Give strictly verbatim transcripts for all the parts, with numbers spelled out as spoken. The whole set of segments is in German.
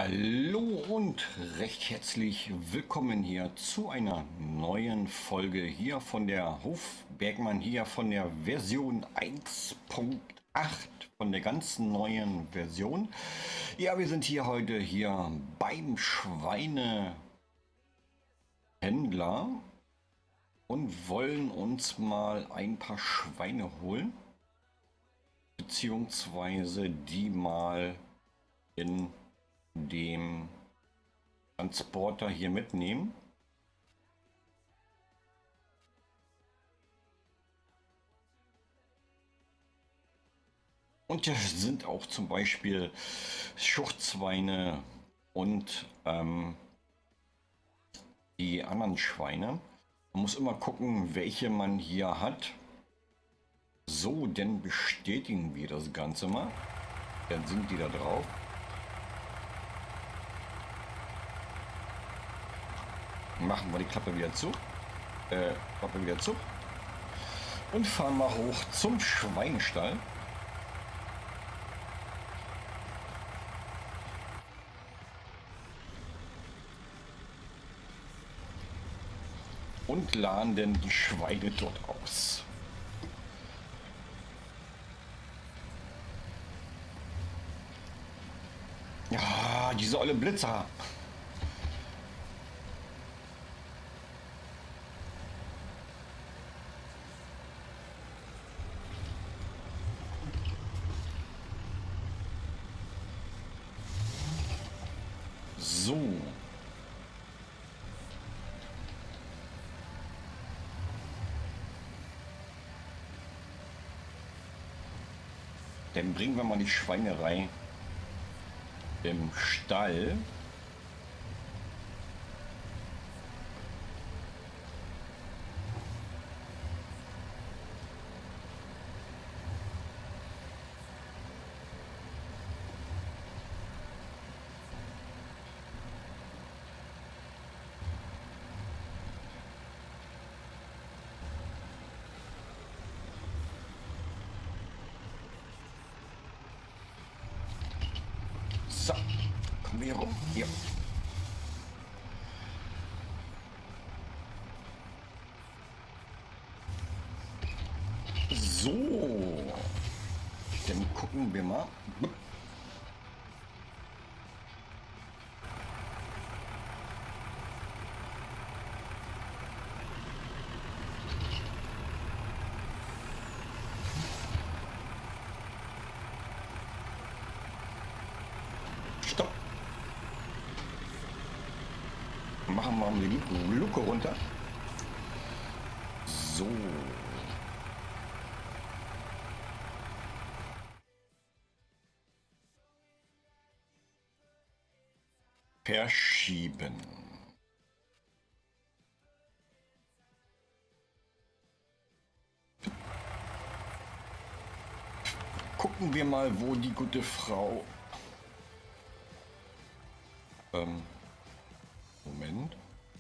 Hallo und recht herzlich willkommen hier zu einer neuen Folge hier von der Hofbergmann, hier von der Version eins Punkt acht, von der ganz neuen Version. Ja, wir sind hier heute hier beim Schweinehändler und wollen uns mal ein paar Schweine holen, beziehungsweise die mal in dem Transporter hier mitnehmen. Und da sind auch zum Beispiel Schuchtschweine und ähm, die anderen Schweine. Man muss immer gucken, welche man hier hat. So, dann bestätigen wir das Ganze mal. Dann sind die da drauf. Machen wir die Klappe wieder zu. Äh, Klappe wieder zu. Und fahren mal hoch zum Schweinestall. Und laden denn die Schweine dort aus. Ja, diese olle Blitzer. So. Dann bringen wir mal die Schweinerei im Stall. So, kommen wir hier rum. Hier. So, dann gucken wir mal. Stopp. Machen wir mal die Luke runter. So. Verschieben. Gucken wir mal, wo die gute Frau... Ähm, Moment.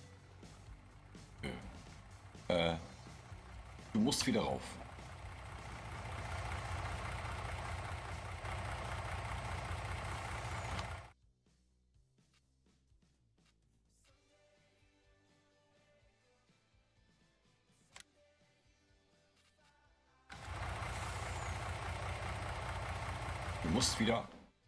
Äh, du musst wieder rauf. Du musst wieder...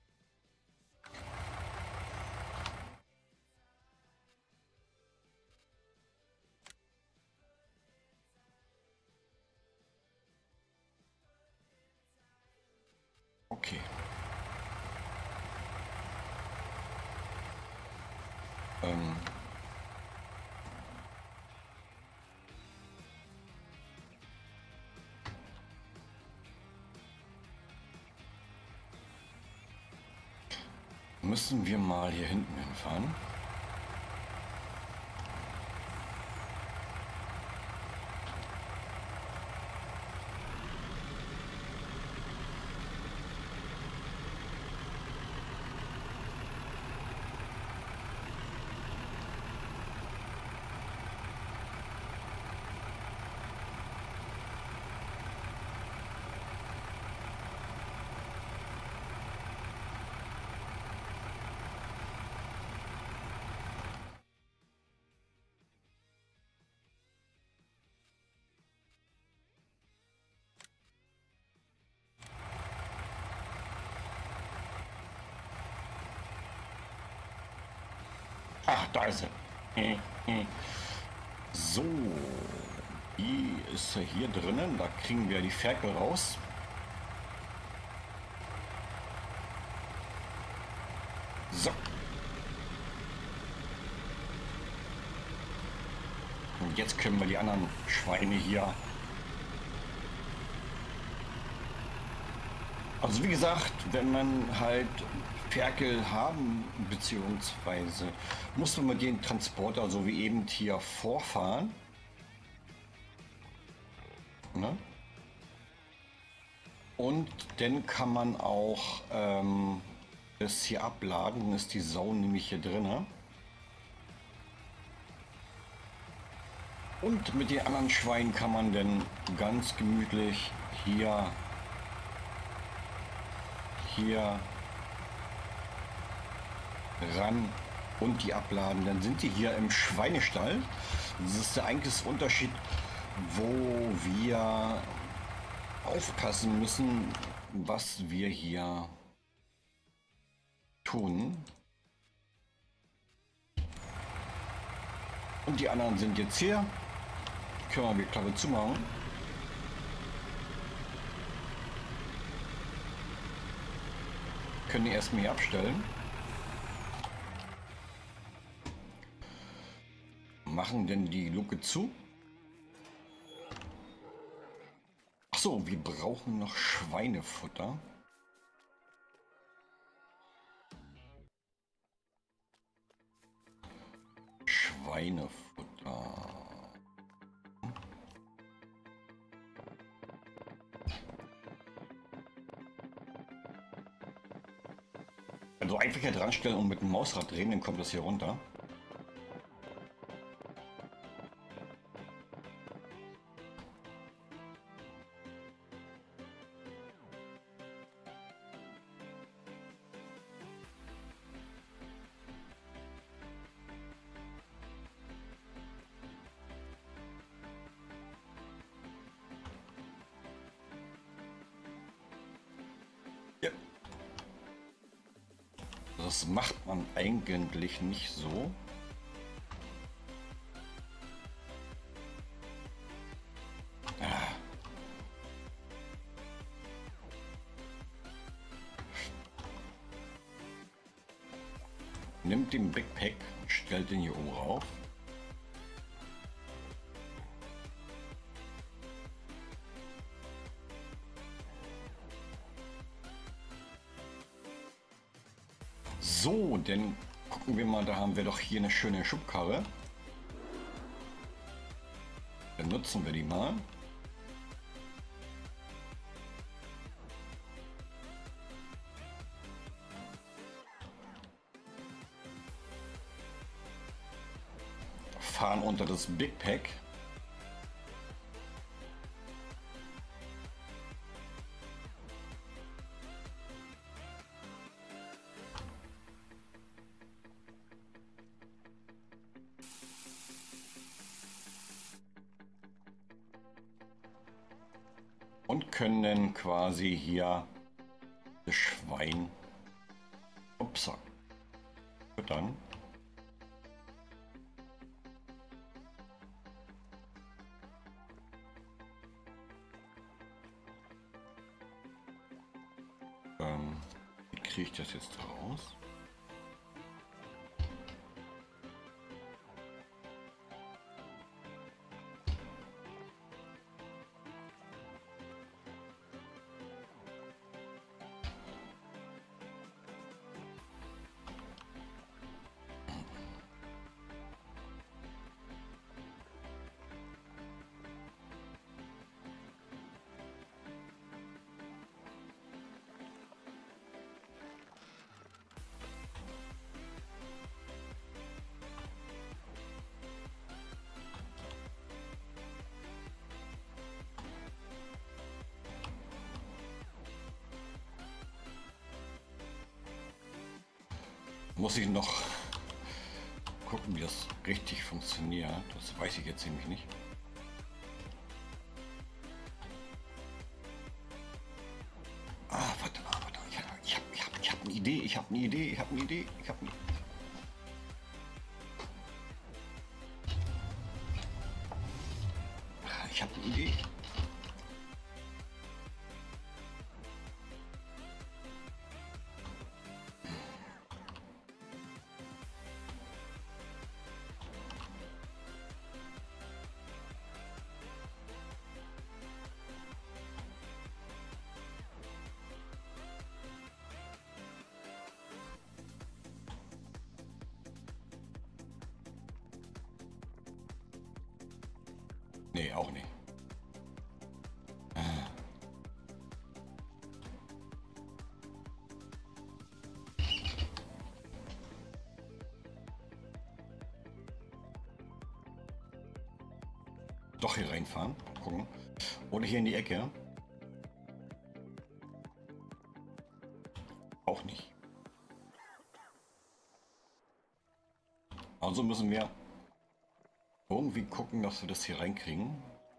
Okay. Ähm... Müssen wir mal hier hinten hinfahren? Ach, da ist sie. So, die ist hier drinnen. Da kriegen wir die Ferkel raus. So. Und jetzt können wir die anderen Schweine hier. Also wie gesagt, wenn man halt Ferkel haben, beziehungsweise muss man mit den Transporter so wie eben hier vorfahren. Ne? Und dann kann man auch ähm, das hier abladen, dann ist die Sau nämlich hier drin. Und mit den anderen Schweinen kann man dann ganz gemütlich hier, hier ran und die abladen. Dann sind die hier im Schweinestall. Das ist der eigentliche Unterschied, wo wir aufpassen müssen, was wir hier tun. Und die anderen sind jetzt hier. Können wir die Klappe zumachen. Können die erstmal hier abstellen. Machen denn die Luke zu. Ach so, wir brauchen noch Schweinefutter. Schweinefutter. Also einfach hier dran stellen und mit dem Mausrad drehen, dann kommt das hier runter. Ja. Das macht man eigentlich nicht so. Ah. Nimmt den Big Pack, stellt den hier oben rauf. So, dann gucken wir mal, da haben wir doch hier eine schöne Schubkarre. Dann nutzen wir die mal. Fahren unter das Big Pack. Und können quasi hier das Schwein ups, füttern. Ähm, wie kriege ich das jetzt raus? Muss ich noch gucken, wie das richtig funktioniert. Das weiß ich jetzt nämlich nicht. Ah, warte, ah, warte. Ich habe ich hab, ich hab, ich hab eine Idee, ich habe eine Idee, ich habe eine Idee, ich habe eine Idee. Nee, auch nicht. Doch hier reinfahren. Gucken. Oder hier in die Ecke. Auch nicht. Also müssen wir irgendwie gucken, dass wir das hier reinkriegen.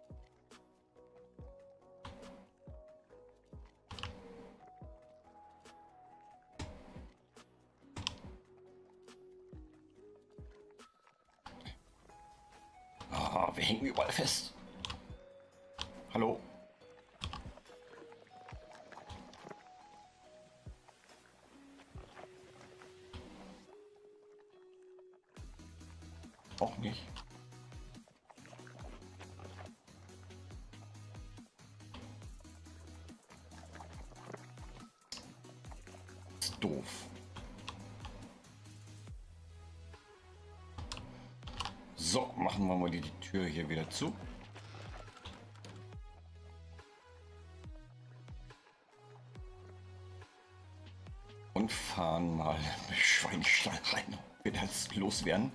Ah, wir hängen überall fest. Hallo? Auch nicht. Ist doof. So, machen wir mal die, die Tür hier wieder zu. Und fahren mal mit Schweinestall rein, wenn wir das loswerden.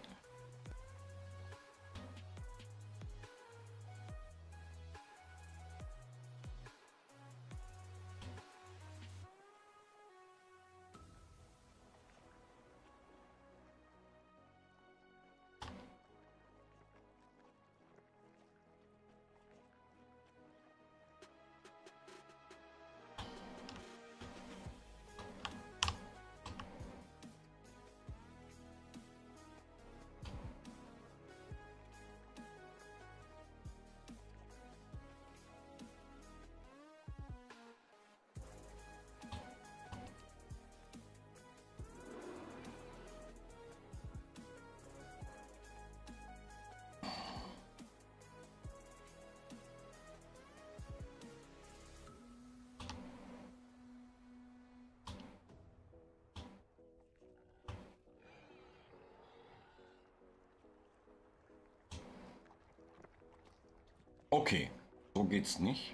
Okay, so geht's nicht.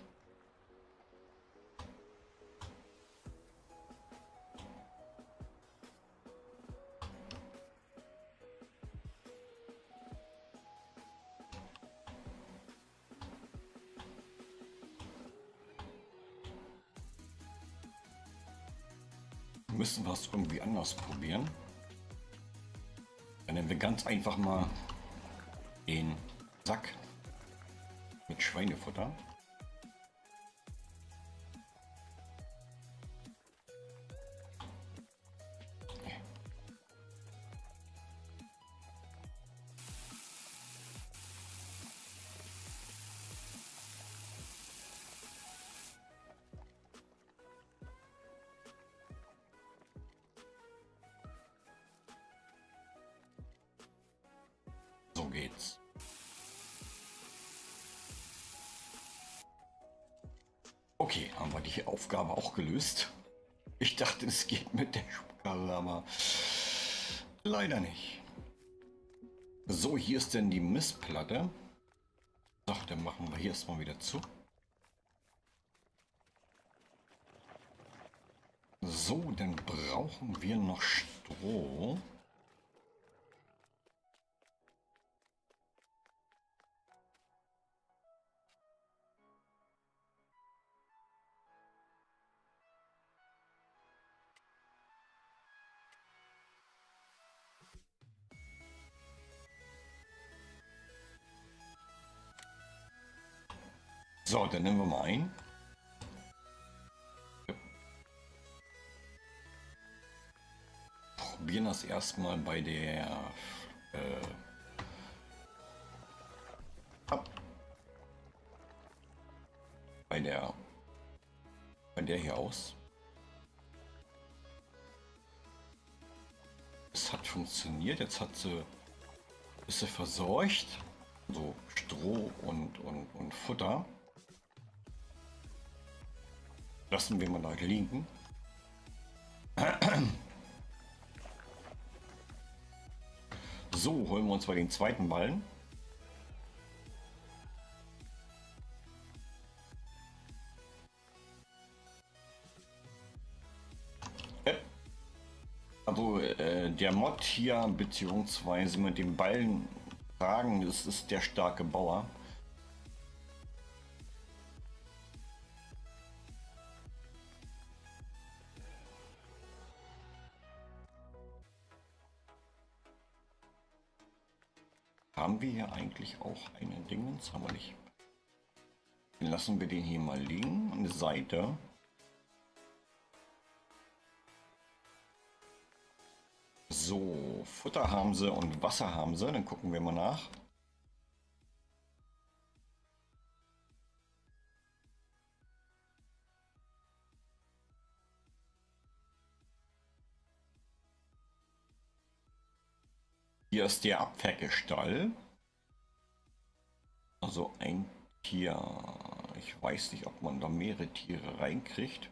Müssen wir es irgendwie anders probieren. Dann nehmen wir ganz einfach mal den Sack mit Schweinefutter. So geht's. Okay, haben wir die Aufgabe auch gelöst. Ich dachte, es geht mit der Schubkarre, aber leider nicht. So, hier ist denn die Mistplatte. So, dann machen wir hier erstmal wieder zu. So, dann brauchen wir noch Stroh. So, dann nehmen wir mal ein. Probieren das erstmal bei der äh, ab. bei der, bei der hier aus. Es hat funktioniert, jetzt hat sie, ist sie versorgt. So Stroh und, und, und Futter. Lassen wir mal da liegen. So, holen wir uns mal den zweiten Ballen. Also äh, der Mod hier, beziehungsweise mit dem Ballen tragen, das ist der starke Bauer. Haben wir hier eigentlich auch einen Dingens? Haben wir nicht. Dann lassen wir den hier mal liegen, an der Seite. So, Futter haben sie und Wasser haben sie. Dann gucken wir mal nach. Hier ist der Abferkelstall. Also ein Tier. Ich weiß nicht, ob man da mehrere Tiere reinkriegt.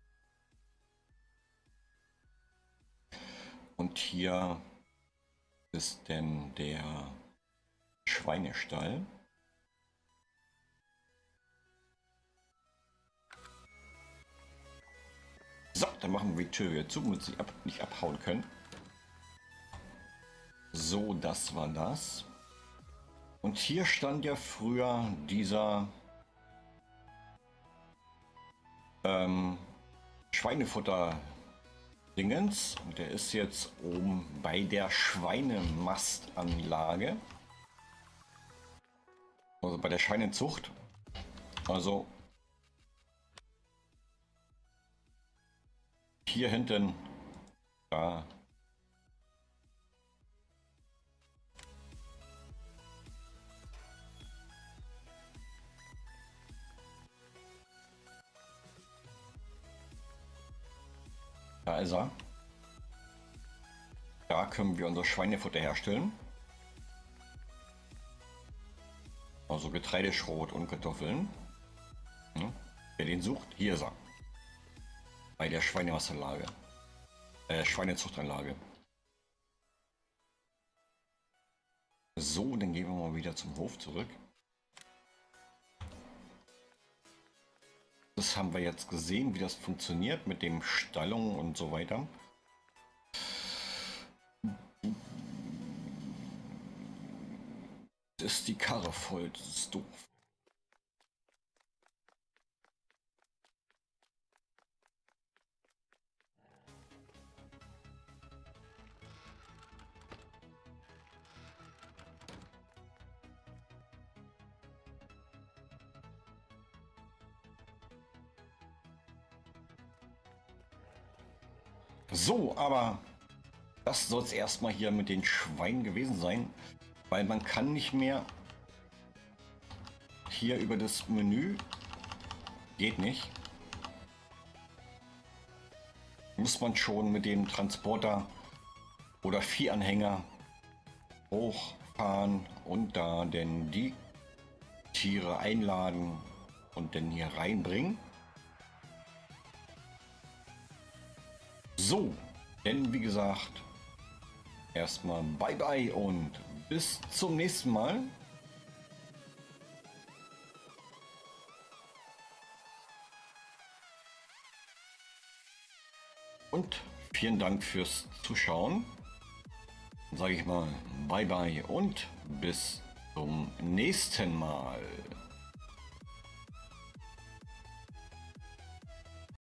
Und hier ist denn der Schweinestall. So, dann machen wir die Tür wieder zu, damit sie ab, nicht abhauen können. So, das war das. Und hier stand ja früher dieser ähm, Schweinefutter Dingens. Und der ist jetzt oben bei der Schweinemastanlage. Also bei der Schweinezucht. Also hier hinten da. Da ist er. Da können wir unser Schweinefutter herstellen. Also Getreideschrot und Kartoffeln. Hm. Wer den sucht, hier ist er. Bei der Schweinewasserlage. Äh, Schweinezuchtanlage. So, dann gehen wir mal wieder zum Hof zurück. Das haben wir jetzt gesehen, wie das funktioniert mit dem Stallung und so weiter. Ist die Karre voll, das ist doof. So, aber das soll es erstmal hier mit den Schweinen gewesen sein, weil man kann nicht mehr hier über das Menü, geht nicht, muss man schon mit dem Transporter oder Viehanhänger hochfahren und da denn die Tiere einladen und dann hier reinbringen. So, denn wie gesagt, erstmal bye bye und bis zum nächsten Mal. Und vielen Dank fürs Zuschauen. Sage ich mal bye bye und bis zum nächsten Mal.